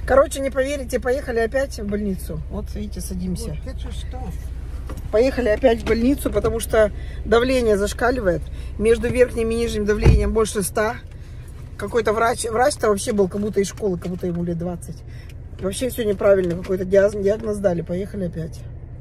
Короче, не поверите, поехали опять в больницу. Вот, видите, садимся. Поехали опять в больницу, потому что давление зашкаливает. Между верхним и нижним давлением больше 100. Какой-то врач-то вообще был как будто из школы, как будто ему лет 20. Вообще все неправильно, какой-то диагноз дали. Поехали опять.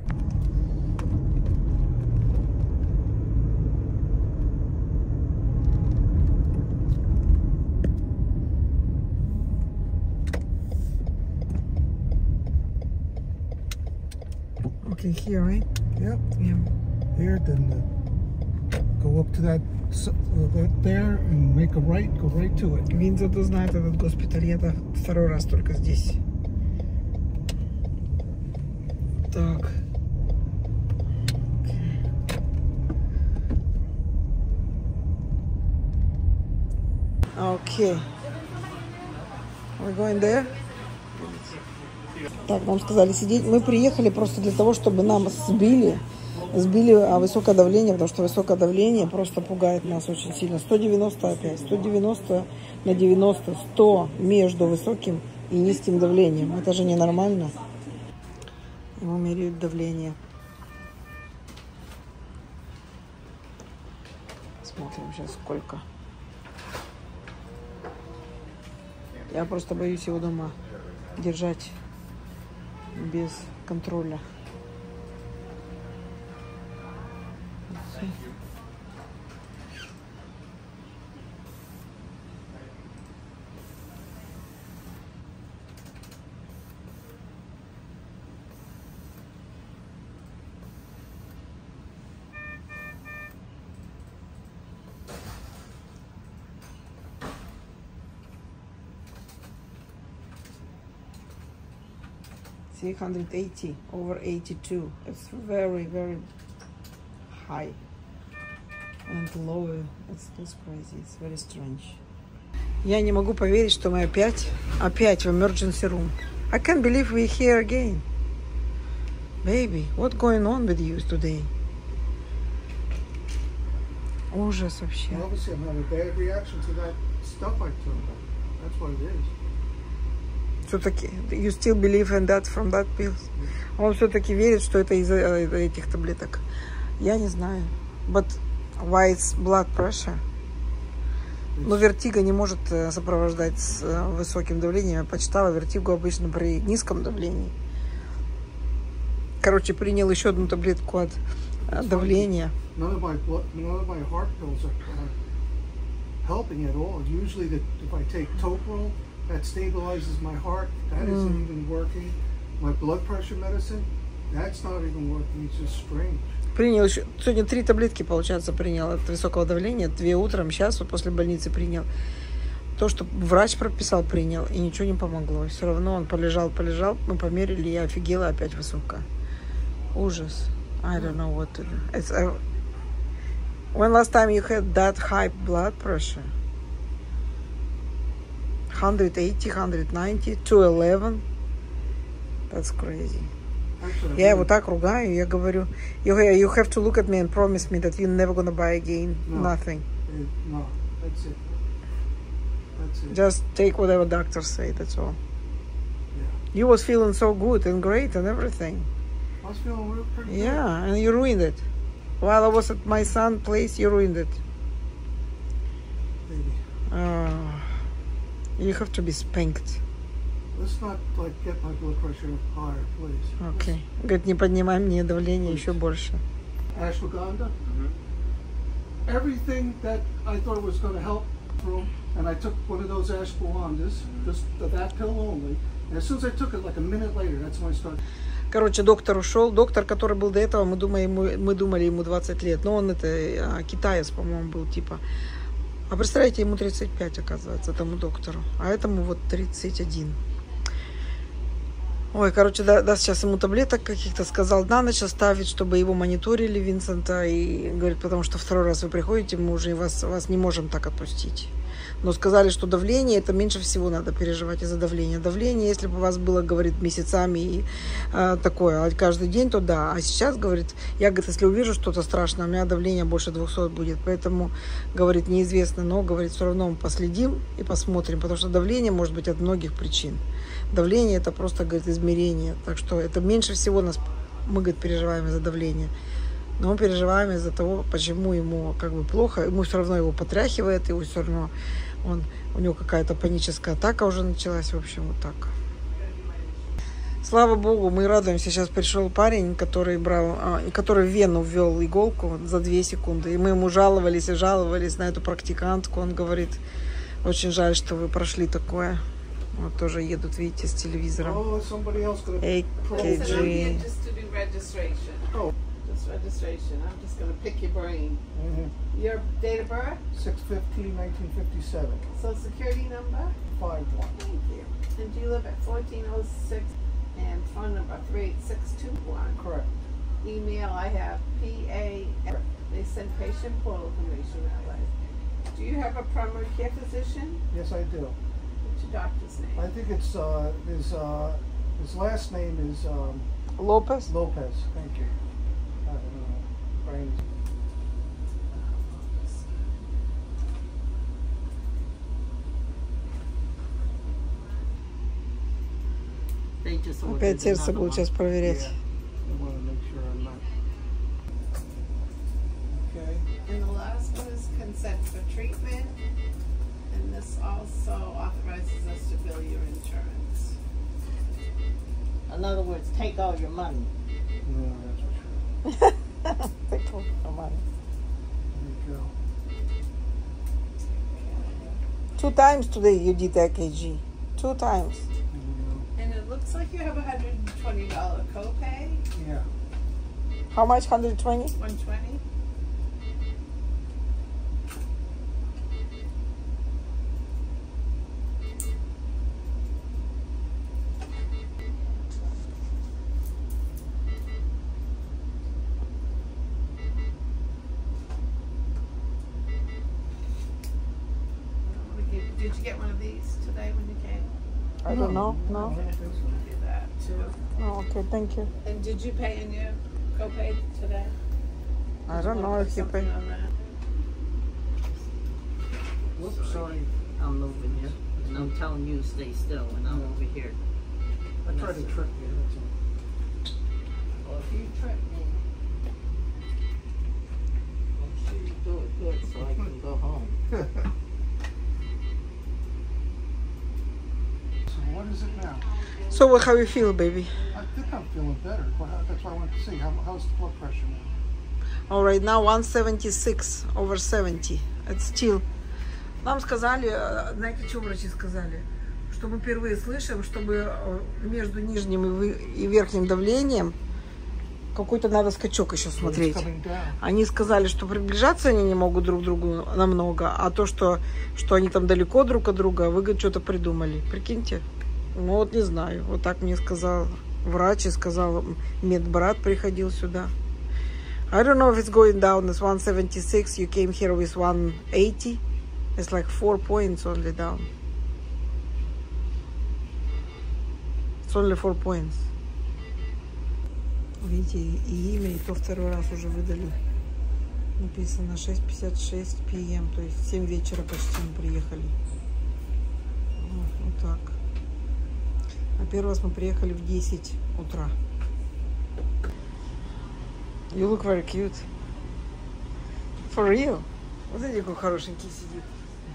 Okay, here, right? Yep. Yeah. Here, then go up to that there and make a right. Go right to it. Винза-то знает этот госпиталь. Я-то второй раз только здесь. Так. Okay. We're going there. Так, нам сказали сидеть. Мы приехали просто для того, чтобы нам сбили высокое давление, потому что высокое давление просто пугает нас очень сильно. 190 опять, 190 на 90, 100 между высоким и низким давлением. Это же ненормально. Ему меряют давление. Смотрим сейчас сколько. Я просто боюсь его дома держать без контроля. See, 180 over 82. It's very, very high and low. It's crazy. It's very strange. Я не могу поверить, что мы опять в emergency room. I can't believe we're here again. Baby, what's going on with you today? Ужас вообще. Obviously, I'm having a bad reaction to that stuff I took. That's what it is. Все-таки, you still believe in that from that pills? Он все-таки верит, что это из-за этих таблеток. Я не знаю. But why it's blood pressure? Но вертиго не может сопровождать с высоким давлением. Я почитала, вертиго обычно при низком давлении. Короче, принял еще одну таблетку от давления. None of my heart pills are helping at all. Usually, if I take Toprol, that stabilizes my heart. That isn't even working. My blood pressure medicine, that's not even working. It's just strange. Принял еще, сегодня 3 таблетки, получается, принял от высокого давления. 2 утром, сейчас вот после больницы принял. То, что врач прописал, принял, и ничего не помогло. Все равно он полежал, мы померили, я офигела, опять высокая. Ужас. I don't know what to do. When last time you had that high blood pressure? 180, 190, 211. That's crazy. Я его так ругаю, я говорю, you have to look at me and promise me that you're never gonna buy again. Nothing. No, that's it. That's it. Just take whatever doctors say, that's all. Yeah. You was feeling so good and great and everything. I was feeling real pretty good. Yeah, and you ruined it. While I was at my son's place, you ruined it. Maybe. You have to be spanked. Let's not get my blood pressure up higher, please. Okay. Говорит, не поднимай мне давление еще больше. Ashwagandha. Everything that I thought was going to help through, and I took one of those ashwagandhas, just that pill only. And as soon as I took it, like a minute later, that's when I started. Короче, доктор ушел. Доктор, который был до этого, мы думали, ему 20 лет. Но он это китаец, по-моему, был типа. А представляете, ему 35, оказывается, этому доктору. А этому вот 31. Ой, короче, да, сейчас ему таблеток каких-то сказал на ночь оставить, чтобы его мониторили, Винсента. И говорит, потому что второй раз вы приходите, мы уже вас не можем так отпустить. Но сказали, что давление, это меньше всего надо переживать из-за давления. Давление, если бы у вас было, говорит, месяцами и такое, а каждый день, то да. А сейчас, говорит, я, говорит, если увижу что-то страшное, у меня давление больше 200 будет. Поэтому, говорит, неизвестно, но, говорит, все равно мы последим и посмотрим, потому что давление может быть от многих причин. Давление это просто, говорит, измерение. Так что это меньше всего мы, говорит, переживаем из-за давления. Но мы переживаем из-за того, почему ему как бы плохо. Ему все равно его потряхивает, его все равно у него какая-то паническая атака уже началась. В общем, вот так. Слава Богу, мы радуемся. Сейчас пришел парень, который в вену ввел иголку за 2 секунды. И мы ему жаловались и жаловались на эту практикантку. Он говорит, очень жаль, что вы прошли такое. Вот тоже едут, видите, с телевизором. AKG. Registration. I'm just going to pick your brain. Your date of birth? 6/15/1957. Social security number? 51. Thank you. And do you live at 1406 and phone number 38621? Correct. Email I have PA. They send patient portal information that way. Do you have a primary care physician? Yes, I do. What's your doctor's name? I think it's his last name is Lopez? Lopez. Thank you. I don't know. Brains. Опять сердце будут сейчас проверять. And the last one is consent for treatment. And this also authorizes us to bill your insurance. In other words, take all your money. No, that's for sure. Take all your money. There you go. 2 times today you did AKG. 2 times. And it looks like you have a $120 copay. Yeah. How much? 120? 120. Did you get one of these today when you came? I don't know. I No. don't think so. Do that too. Oh, okay, thank you. And did you pay in your copay today? I don't know if you pay. Something on that? Whoops, sorry. I'm moving you. And I'm telling you to stay still, and I'm over here. I tried to trick you. That's all. Well, if you trick me, I'm sure you do it good so I can go home. So what is it now? So how you feel, baby? I think I'm feeling better. That's why I wanted to see. How's the blood pressure now? All right, now 176 over 70. It's still. Нам сказали, знаете, что врачи сказали? Что мы впервые слышим, чтобы между нижним и верхним давлением какой-то надо скачок еще смотреть. Они сказали, что приближаться они не могут друг к другу намного, а то, что они там далеко друг от друга, вы, говорит, что-то придумали. Прикиньте. Ну вот не знаю. Вот так мне сказал врач и сказал медбрат приходил сюда. I don't know if it's going down. It's 176. You came here with 180. It's like 4 points only down. It's only 4 points. Видите, и имя, и то 2-й раз уже выдали. Написано 6:56 p.m. То есть 7 вечера почти мы приехали. Вот так. А первый раз мы приехали в 10 утра. You look very cute. For real. Вот смотрите, какой хорошенький сидит.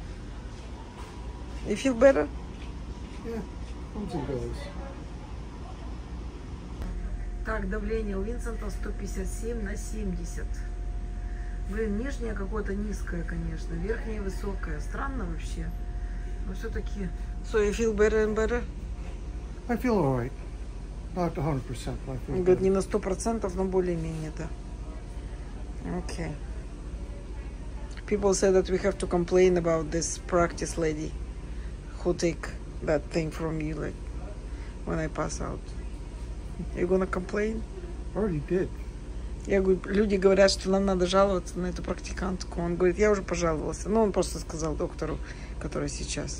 You feel better? Yeah. Something goes. Так, давление у Винсента 157 на 70. Блин, нижнее какое-то низкое, конечно. Верхнее высокое. Странно вообще. Но все-таки... So you feel better and better? I feel all right. Not 100%, but I feel Он говорит, better. не на 100%, но более-менее, да. Okay. People say that we have to complain about this practice lady who take that thing from you, like, when I pass out. You gonna complain? Already did. Я говорю, люди говорят, что нам надо жаловаться на эту практикантку. Он говорит, я уже пожаловался. Ну, он просто сказал доктору, которая сейчас.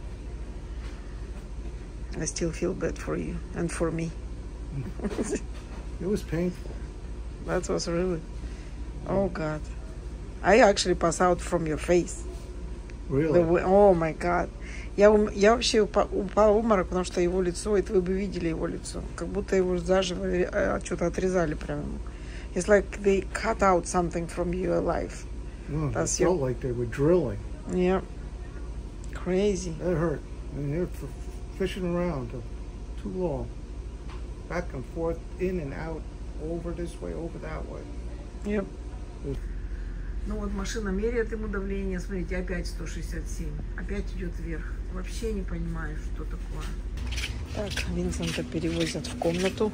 I still feel bad for you and for me. It was painful. That was really... Oh, God. I actually pass out from your face. Really? Oh, my God. Я вообще упала в обморок, потому что его лицо, это вы бы видели его лицо, как будто его заживо что-то отрезали прямо. It's like they cut out something from your life. No, it That's felt like they were drilling. Yeah. Crazy. That hurt. I mean, they're fishing around too long. Back and forth, in and out, over this way, over that way. Yep. Ну вот машина меряет ему давление, смотрите, опять 167, опять идет вверх. Вообще не понимаю, что такое. Так, Винсента перевозят в комнату.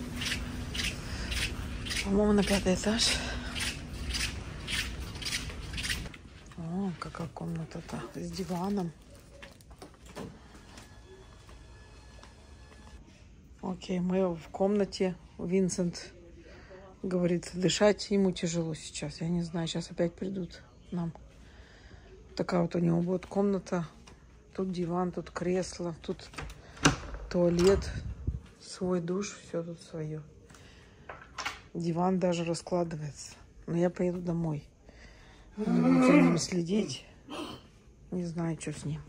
По-моему, на 5-й этаж. О, какая комната-то с диваном. Окей, мы в комнате. Винсент говорит, дышать ему тяжело сейчас. Я не знаю, сейчас опять придут нам. Такая вот у него будет комната. Тут диван, тут кресло, тут туалет, свой душ, все тут свое. Диван даже раскладывается. Но я поеду домой. Буду за ним следить. Не знаю, что с ним.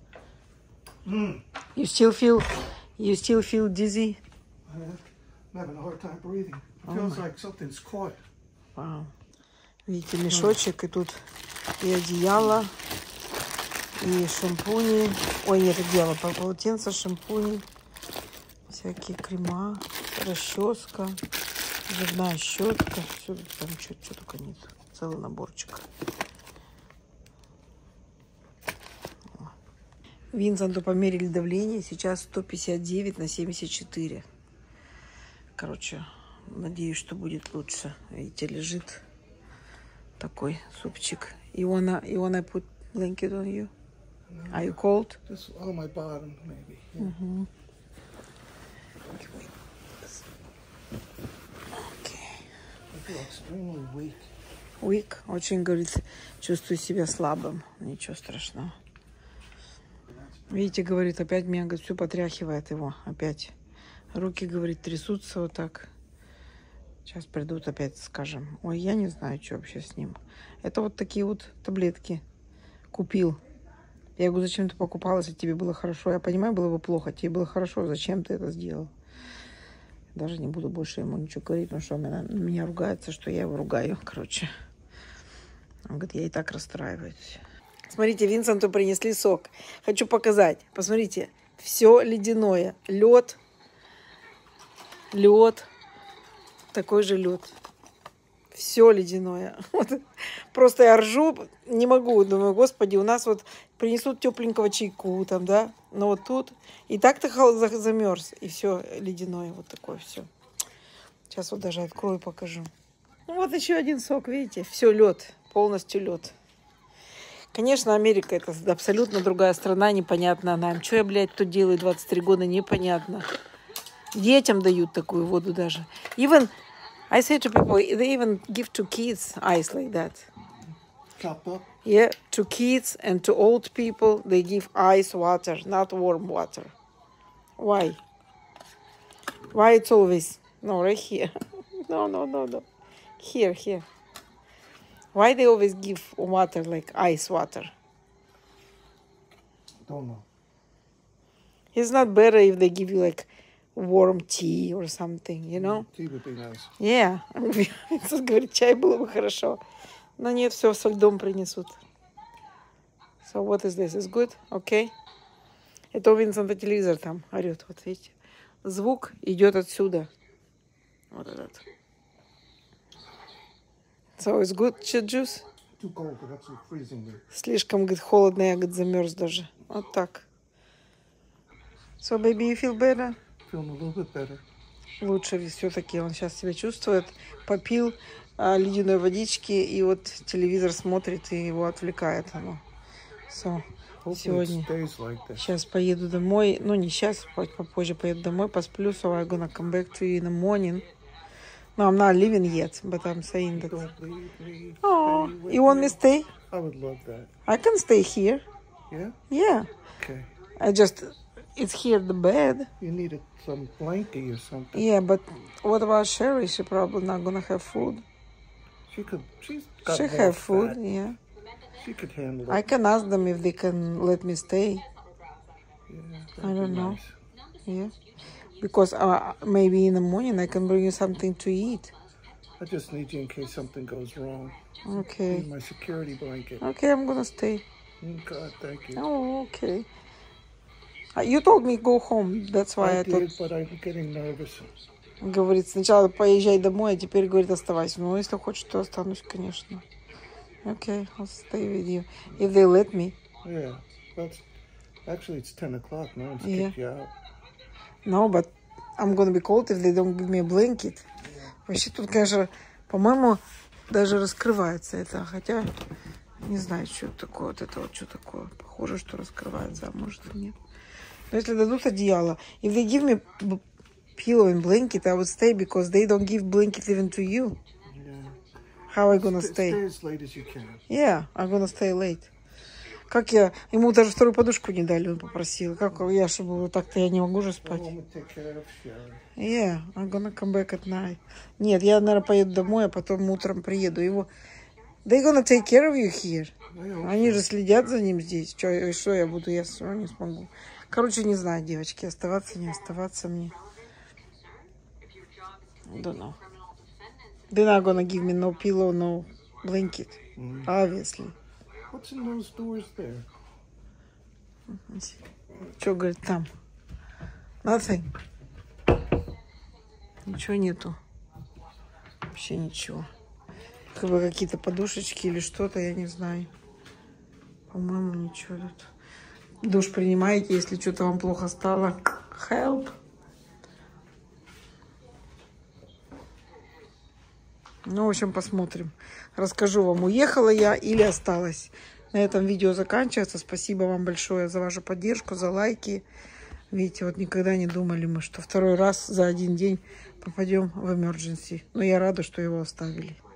You still feel dizzy? I'm having a hard time breathing. It feels like something's caught. Вау. Видите, мешочек, и тут и одеяло, и шампуни. Ой, нет, одеяло, полотенце, шампуни, всякие крема, расческа, зубная щетка. Все тут там что только нет. Целый наборчик. Винсенту померили давление. Сейчас 159/74. Короче, надеюсь, что будет лучше. Видите, лежит такой супчик. You wanna put blanket on you? Are you cold? Just on my bottom, maybe. Yeah. Mm-hmm. Okay. I feel extremely weak. Weak. Очень, говорит, чувствую себя слабым. Ничего страшного. Видите, говорит, опять меня, говорит, все потряхивает его. Опять. Руки, говорит, трясутся вот так. Сейчас придут опять, скажем. Ой, я не знаю, что вообще с ним. Это вот такие вот таблетки. Купил. Я говорю, зачем ты покупала, если тебе было хорошо? Я понимаю, было бы плохо. Тебе было хорошо. Зачем ты это сделал? Даже не буду больше ему ничего говорить, потому что он меня ругается, что я его ругаю. Короче. Он говорит, я и так расстраиваюсь. Смотрите, Винсенту принесли сок. Хочу показать. Посмотрите. Все ледяное. Лед. Лед. Такой же лед. Все ледяное. Вот. Просто я ржу, не могу. Думаю, господи, у нас вот принесут тепленького чайку там, да. Но вот тут и так-то замерз. И все ледяное. Вот такое все. Сейчас вот даже открою, покажу. Ну, вот еще один сок, видите. Все лед. Полностью лед. Конечно, Америка это абсолютно другая страна, непонятно нам. Что я, блядь, тут делаю 23 года, непонятно. Детям дают такую воду даже. Even, I say to people, they even give to kids ice like that. Chopped up? Yeah, to kids and to old people, they give ice water, not warm water. Why? Why it's always, no, right here. No. Here. Why they always give water like ice water? Don't know. It's not better if they give you like warm tea or something, you know? Tea would be nice. Yeah. Говорит, чай было бы хорошо. Но нет, все со льдом принесут. So what is this? Is good? Okay. Это у Винсента телевизор там орет. Вот видите? Звук идет отсюда. Вот этот. So it's good, juice? Too cold, but absolutely freezing there. Слишком, говорит, холодно, я, говорит, замерз даже. Вот так. So, baby, you feel better? Feeling a little bit better. Лучше все-таки он сейчас себя чувствует. Попил ледяной водички, и вот телевизор смотрит, и его отвлекает оно. So, сегодня. Сейчас поеду домой. Ну, не сейчас, попозже поеду домой, посплю. So I'm gonna come back to you in the morning. No, I'm not leaving yet, but I'm saying that. Don't leave me. Oh, you want me to stay? I would love that. I can stay here. Yeah? Yeah. Okay. It's here, the bed. You needed some blankie or something. Yeah, but what about Sherry? She probably not gonna have food. She's got She more have food, fat. yeah. She could handle it. I can ask them if they can let me stay. Yeah, I don't know. nice. Yeah. Because maybe in the morning I can bring you something to eat. I just need you in case something goes wrong. Okay. My security blanket. Okay, I'm gonna stay. God, thank you. Oh, okay. You told me go home. That's why I did, thought... but I'm getting nervous. Говорит, сначала поезжай домой, а теперь, говорит, оставайся. Ну, если хочешь, то останусь, конечно. Okay, I'll stay with you. If they let me. Yeah. Actually, it's 10 o'clock. No one's Yeah. kicked you out. No, but I'm gonna be cold if they don't give me a blanket. Вообще тут, конечно, по-моему, даже раскрывается это. Хотя, не знаю, что это такое. Вот это вот что такое. Похоже, что раскрывается, а может и нет. Но если дадут одеяло. If they give me pillow and blanket, I would stay because they don't give blanket even to you. Yeah. How are you gonna stay? Stay as late as you can. Yeah, I'm gonna stay late. Как я... Ему даже вторую подушку не дали, он попросил. Как я, чтобы вот так-то я не могу же Go спать. home and take care of Sharon. Yeah, I'm gonna come back at night. Нет, я, наверное, поеду домой, а потом утром приеду. Его... They gonna take care of you here. Они же следят за ним здесь. Что я буду? Я все равно не смогу. Короче, не знаю, девочки, оставаться, не оставаться мне. Don't know. They're not gonna give me no pillow, no blanket. Obviously. What's in those doors there? Что, говорит, там? Nothing. Ничего нету. Вообще ничего. Как бы какие-то подушечки или что-то, я не знаю. По-моему, ничего тут. Душ принимаете, если что-то вам плохо стало. Help. Ну, в общем, посмотрим. Расскажу вам, уехала я или осталась. На этом видео заканчивается. Спасибо вам большое за вашу поддержку, за лайки. Видите, вот никогда не думали мы, что второй раз за один день попадем в emergency. Но я рада, что его оставили.